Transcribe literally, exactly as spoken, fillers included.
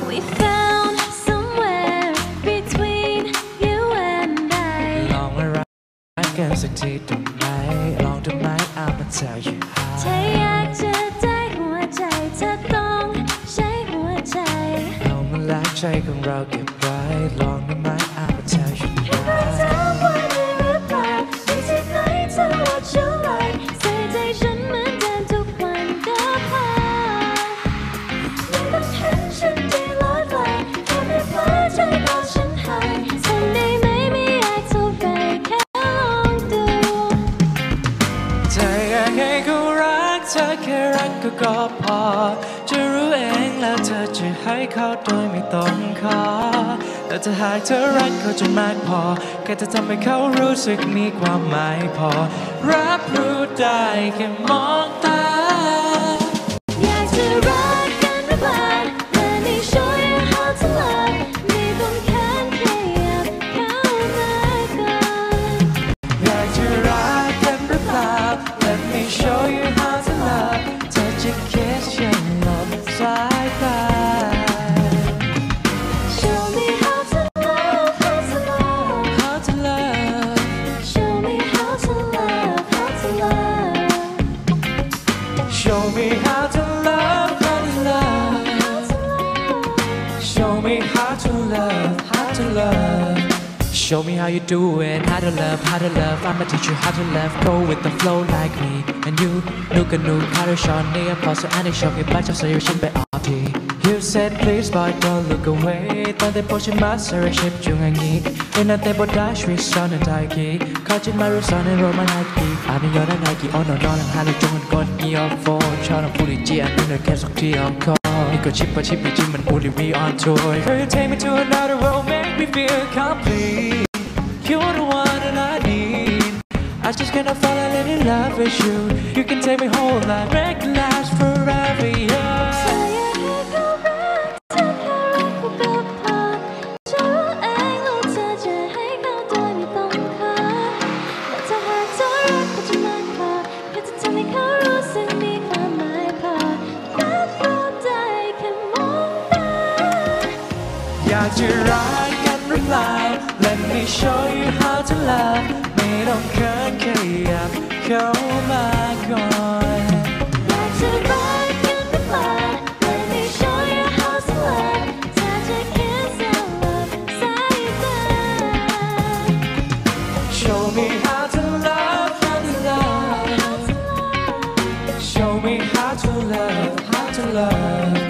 We found somewhere between you and I ลองมารักกันสักทีตรงไหนลองดูไหม I'ma tell you how ถ้าอยากจะได้หัวใจเธอต้องใช้หัวใจลองมารักใจของเราเก็บไว้ลองดูไหม I'ma tell you how ถามว่าได้หรือเปล่าไม่ใช่ไหนเธอว่าฉันเลยใส่ใจฉันเหมือนเดิมทุกวันก็พอไม่ต้องเห็นฉันดีลอยไปแค่ไม่เพลิดใจตอนฉันหายทำได้ไหมไม่อยากเท่าไรแค่ลองดูเธออยากให้เขารักเธอแค่รักก็ก็พอจะรู้เองแล้วเธอจะให้เขาโดยไม่ต้องขอแต่ถ้าหากเธอรักเขาจนมากพอแค่จะทำให้เขารู้สึกมีความหมายพอรับรู้ได้แค่มองตาอยากจะรักกันหรือเปล่า Let me show you how to love ไม่ต้องแค่ขยับเข้ามาก่อนอยากจะรักกันหรือเปล่า Let me show you how to love เธอจะ kiss ฉันหลบสายตา Show me how to love, how to love, how to love Show me how to love, how to love, Show me how to love, how to love how to love, Show me how to love, how to love Show me how you do it, how to love, how to love I'ma teach you how to love, go with the flow like me And you นูกันนูคาร์ชอนนี่พอสักอันในชอบให้บ้านจะใส่ฉันไปออกที You said please boy don't look away ตอนที่พบฉันมาใส่ชิปจุงอย่างนี้เป็นนั่นแต่บทได้ช่วยสอนในไทยกีขอจิตมารู้สอนในโรมาไนกี้อาไม่ยอมได้ไนกี้อ่อนนอนหลังหาลูกจงกันกดอีออฟโฟนชอบน้ำพูดจีอันนี้เลยแค่สักทีออมคอนี่ก็ชิปว่าชิปจริงมันพูดดีวีออนทัวร์ Girl you take me to another world make me feel complete You're the one that I need I just cannot fall a little in love with you You can take me whole life make it last forever yeah เธออยากให้เขารักเธอแค่รักก็ก็พอจะรู้เองแล้วเธอจะให้เขาโดยไม่ต้องขอและถ้าหากเธอรักเขาจะมากพอแค่จะทำให้เขารู้สึกมีความหมายพอรับรู้ได้แค่มองตาอยากจะรักกันหรือเปล่า Let me show you how to love ไม่ต้องเขินแค่อยากเข้ามาก่อนอยากจะรักกันหรือเปล่า Let me show you how to love เธอจะ kiss and love สายตา Show me how to love how to love Show me how to love how to love